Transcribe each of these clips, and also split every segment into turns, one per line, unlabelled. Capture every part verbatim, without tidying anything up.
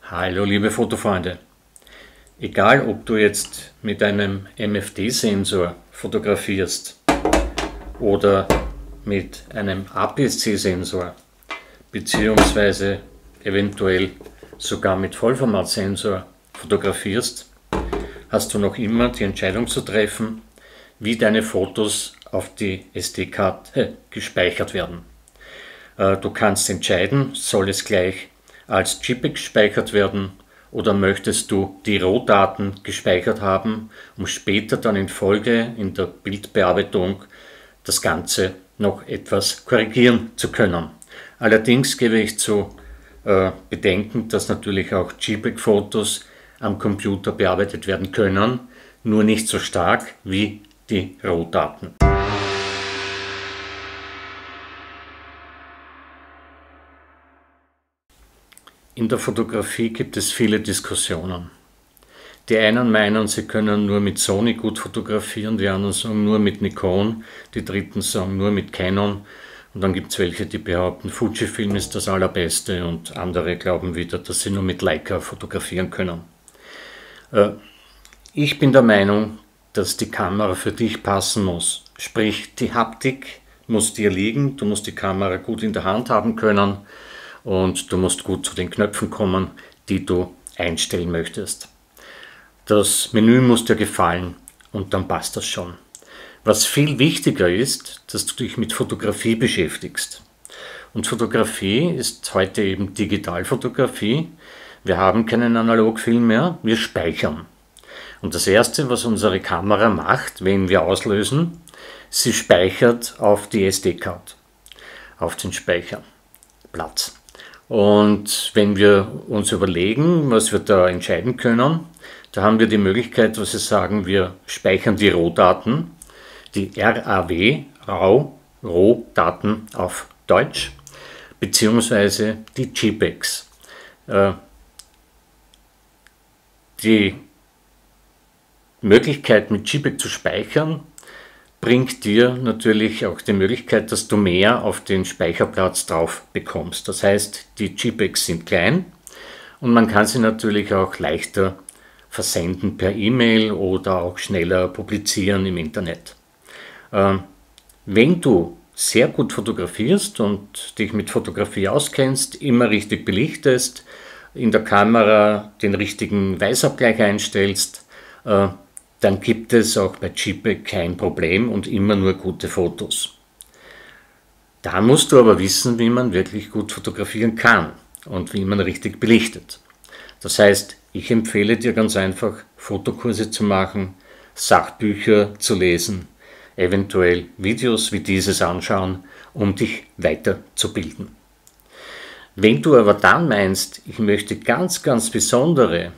Hallo liebe Fotofreunde, egal ob du jetzt mit einem M F D-Sensor fotografierst oder mit einem A P S C-Sensor beziehungsweise eventuell sogar mit Vollformatsensor fotografierst, hast du noch immer die Entscheidung zu treffen, wie deine Fotos auf die S D-Karte gespeichert werden. Du kannst entscheiden, soll es gleich als JPEG gespeichert werden oder möchtest du die Rohdaten gespeichert haben, um später dann in Folge in der Bildbearbeitung das Ganze noch etwas korrigieren zu können. Allerdings gebe ich zu äh, bedenken, dass natürlich auch JPEG-Fotos am Computer bearbeitet werden können, nur nicht so stark wie die Rohdaten. In der Fotografie gibt es viele Diskussionen. Die einen meinen, sie können nur mit Sony gut fotografieren, die anderen sagen nur mit Nikon, die dritten sagen nur mit Canon und dann gibt es welche, die behaupten, Fujifilm ist das allerbeste und andere glauben wieder, dass sie nur mit Leica fotografieren können. Ich bin der Meinung, dass die Kamera für dich passen muss. Sprich, die Haptik muss dir liegen, du musst die Kamera gut in der Hand haben können. Und du musst gut zu den Knöpfen kommen, die du einstellen möchtest. Das Menü muss dir gefallen und dann passt das schon. Was viel wichtiger ist, dass du dich mit Fotografie beschäftigst. Und Fotografie ist heute eben Digitalfotografie. Wir haben keinen Analogfilm mehr, wir speichern. Und das Erste, was unsere Kamera macht, wenn wir auslösen, sie speichert auf die S D-Karte, auf den Speicherplatz. Und wenn wir uns überlegen, was wir da entscheiden können, da haben wir die Möglichkeit, was wir sagen, wir speichern die Rohdaten, die R A W, RAW, Rohdaten auf Deutsch, beziehungsweise die JPEGs. Die Möglichkeit, mit JPEG zu speichern, bringt dir natürlich auch die Möglichkeit, dass du mehr auf den Speicherplatz drauf bekommst. Das heißt, die JPEGs sind klein und man kann sie natürlich auch leichter versenden per E-Mail oder auch schneller publizieren im Internet. Ähm, wenn du sehr gut fotografierst und dich mit Fotografie auskennst, immer richtig belichtest, in der Kamera den richtigen Weißabgleich einstellst, äh, dann gibt es auch bei JPEG kein Problem und immer nur gute Fotos. Da musst du aber wissen, wie man wirklich gut fotografieren kann und wie man richtig belichtet. Das heißt, ich empfehle dir ganz einfach, Fotokurse zu machen, Sachbücher zu lesen, eventuell Videos wie dieses anschauen, um dich weiterzubilden. Wenn du aber dann meinst, ich möchte ganz, ganz besondere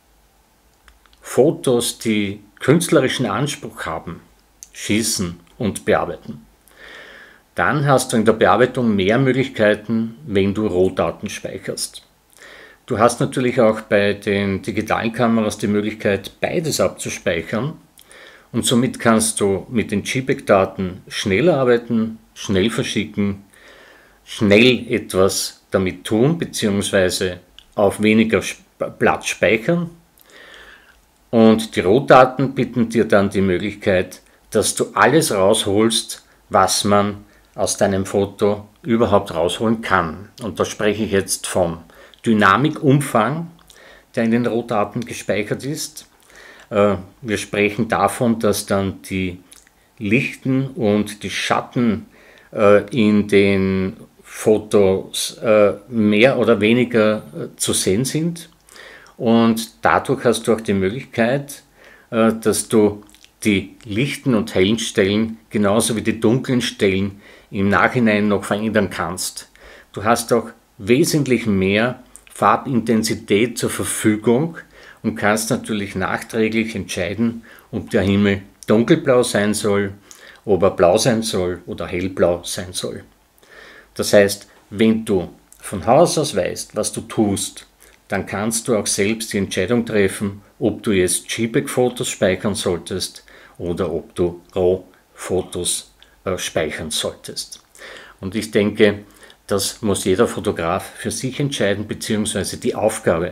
Fotos, die künstlerischen Anspruch haben, schießen und bearbeiten, dann hast du in der Bearbeitung mehr Möglichkeiten, wenn du Rohdaten speicherst. Du hast natürlich auch bei den digitalen Kameras die Möglichkeit, beides abzuspeichern und somit kannst du mit den JPEG-Daten schnell arbeiten, schnell verschicken, schnell etwas damit tun bzw. auf weniger Platz speichern. Und die Rohdaten bieten dir dann die Möglichkeit, dass du alles rausholst, was man aus deinem Foto überhaupt rausholen kann. Und da spreche ich jetzt vom Dynamikumfang, der in den Rohdaten gespeichert ist. Wir sprechen davon, dass dann die Lichten und die Schatten in den Fotos mehr oder weniger zu sehen sind. Und dadurch hast du auch die Möglichkeit, dass du die lichten und hellen Stellen genauso wie die dunklen Stellen im Nachhinein noch verändern kannst. Du hast auch wesentlich mehr Farbintensität zur Verfügung und kannst natürlich nachträglich entscheiden, ob der Himmel dunkelblau sein soll, ob er blau sein soll oder hellblau sein soll. Das heißt, wenn du von Haus aus weißt, was du tust, dann kannst du auch selbst die Entscheidung treffen, ob du jetzt JPEG-Fotos speichern solltest oder ob du RAW-Fotos äh, speichern solltest. Und ich denke, das muss jeder Fotograf für sich entscheiden, beziehungsweise die Aufgabe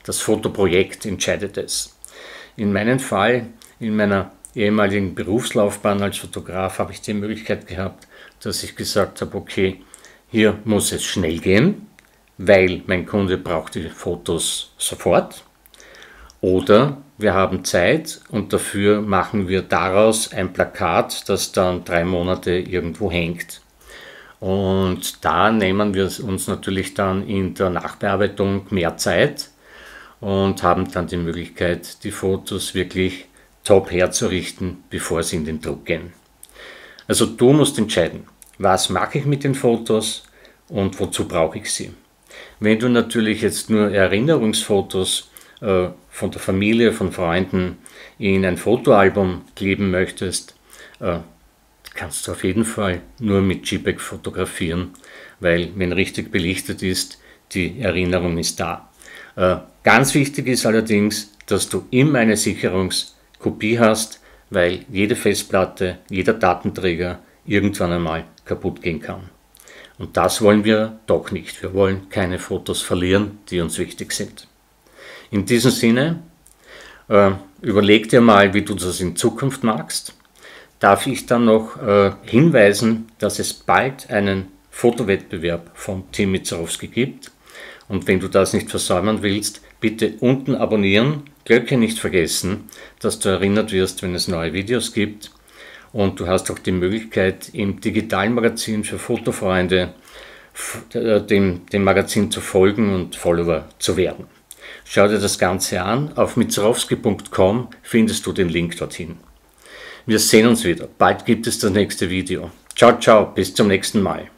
Das Fotoprojekt entscheidet es. In meinem Fall, in meiner ehemaligen Berufslaufbahn als Fotograf, habe ich die Möglichkeit gehabt, dass ich gesagt habe, okay, hier muss es schnell gehen, weil mein Kunde braucht die Fotos sofort. Oder wir haben Zeit und dafür machen wir daraus ein Plakat, das dann drei Monate irgendwo hängt. Und da nehmen wir uns natürlich dann in der Nachbearbeitung mehr Zeit und haben dann die Möglichkeit, die Fotos wirklich top herzurichten, bevor sie in den Druck gehen. Also du musst entscheiden, was mache ich mit den Fotos und wozu brauche ich sie. Wenn du natürlich jetzt nur Erinnerungsfotos äh, von der Familie, von Freunden in ein Fotoalbum kleben möchtest, äh, kannst du auf jeden Fall nur mit JPEG fotografieren, weil wenn richtig belichtet ist, die Erinnerung ist da. Äh, ganz wichtig ist allerdings, dass du immer eine Sicherungskopie hast, weil jede Festplatte, jeder Datenträger irgendwann einmal kaputt gehen kann. Und das wollen wir doch nicht. Wir wollen keine Fotos verlieren, die uns wichtig sind. In diesem Sinne, äh, überleg dir mal, wie du das in Zukunft magst. Darf ich dann noch äh, hinweisen, dass es bald einen Fotowettbewerb von Team Mizarowski gibt. Und wenn du das nicht versäumen willst, bitte unten abonnieren, Glöckchen nicht vergessen, dass du erinnert wirst, wenn es neue Videos gibt. Und du hast auch die Möglichkeit, im digitalen Magazin für Fotofreunde dem, dem Magazin zu folgen und Follower zu werden. Schau dir das Ganze an. Auf mizarowski punkt com findest du den Link dorthin. Wir sehen uns wieder. Bald gibt es das nächste Video. Ciao, ciao, bis zum nächsten Mal.